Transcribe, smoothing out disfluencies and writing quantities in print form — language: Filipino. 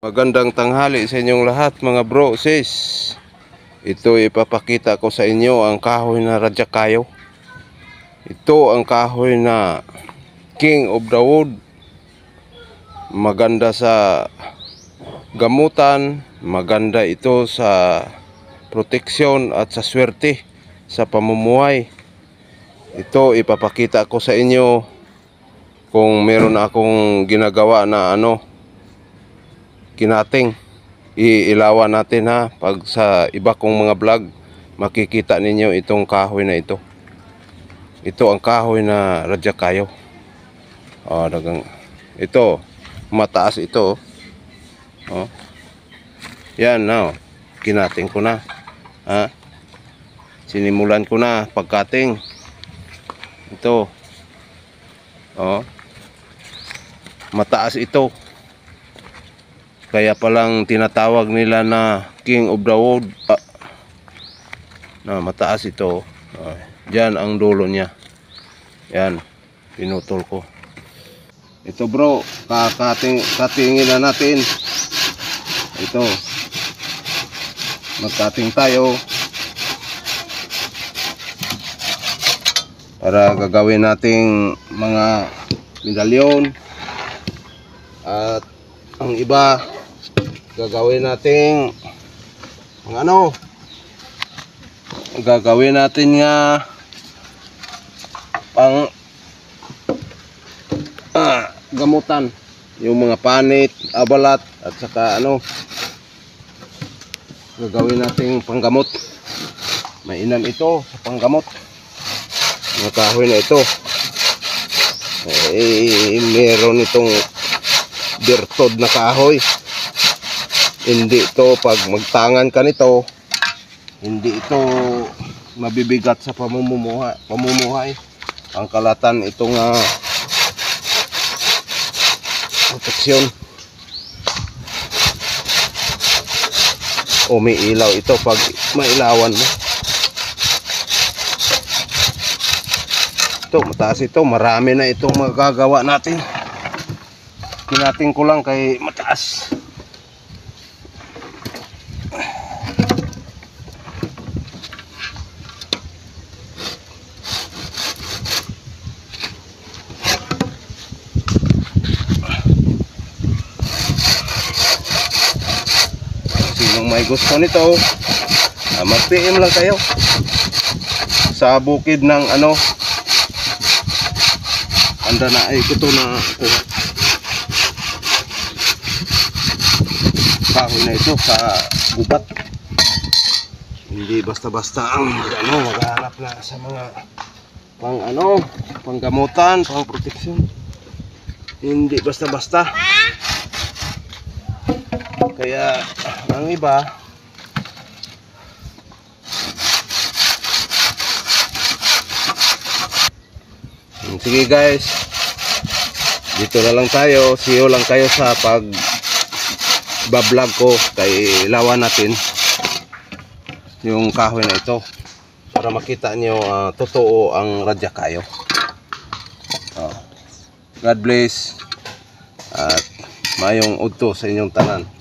Magandang tanghali sa inyong lahat mga bro, sis. Ito ipapakita ko sa inyo ang kahoy na Rajakayo. Ito ang kahoy na King of the Wood. Maganda sa gamutan, maganda ito sa proteksyon at sa swerte sa pamumuhay. Ito ipapakita ko sa inyo kung meron akong ginagawa na kinating. Iilawan natin ha. Pag sa iba kong mga vlog, makikita ninyo itong kahoy na ito. Ito ang kahoy na Rajakayo. Ito, mataas ito. Yan na. Kinating ko na. Sinimulan ko na pagkating. Ito. Mataas ito. Kaya palang tinatawag nila na King of the Wood. Mataas ito. Diyan ang dulo niya. Yan, pinutol ko. Ito bro, katingin na natin. Ito. Magkating tayo. Para gagawin nating mga medalyon. At ang iba gagawin nating gagawin natin nga pang gamutan, yung mga panit, abalat at saka gagawin nating panggamot. Mainam ito sa panggamot. Yung kahoy na ito meron itong birtod na kahoy. Hindi ito pag magtangan ka nito, hindi ito mabibigat sa pamumuhay. Ang kalatan itong proteksyon. Umiilaw ito pag mailawan mo. Ito mataas ito, marami na itong magagawa natin. Kinating ko lang kay mataas. Sinong may gusto nito, mag-PM lang kayo sa bukid ng anda na ay ito na kuha. Kahoy na ito sa gubat. Hindi basta-basta ang maghanap na sa mga panggamutan, pang proteksyon. Hindi basta-basta. Kaya ang iba sige guys, dito na lang tayo. See you lang kayo sa pag-vlog ko. Kay ilawan natin yung kahoy na ito para makita nyo totoo ang Rajakayo. God bless at mayong udto sa inyong tanan.